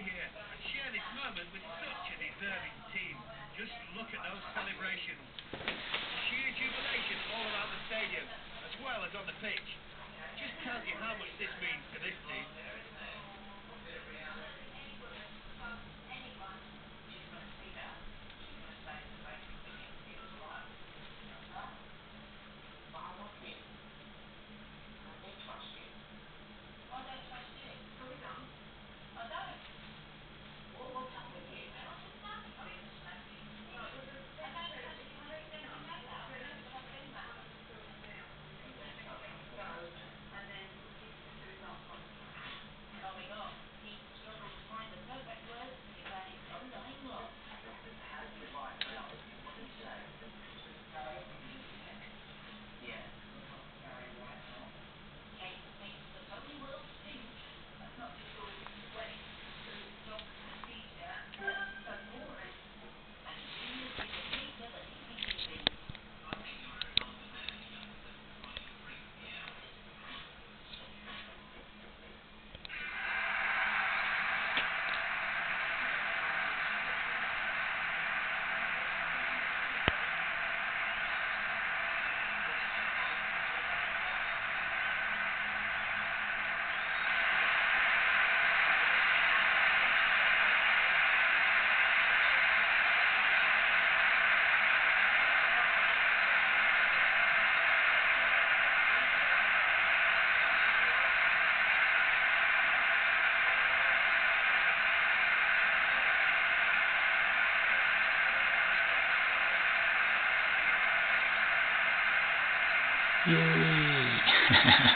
be here and share this moment with such a deserving team. Just look at those celebrations. Sheer jubilation all around the stadium, as well as on the pitch. Just tells you how much this means to this team. Yay!